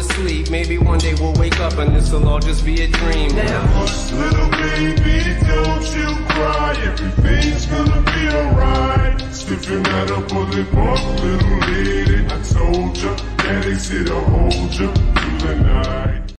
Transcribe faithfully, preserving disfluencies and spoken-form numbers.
to sleep. Maybe one day we'll wake up and this'll all just be a dream. Now, little baby, don't you cry. Everything's gonna be alright. Stiffen that up, pull it up, little lady. I told ya, daddy's here to hold ya through the night.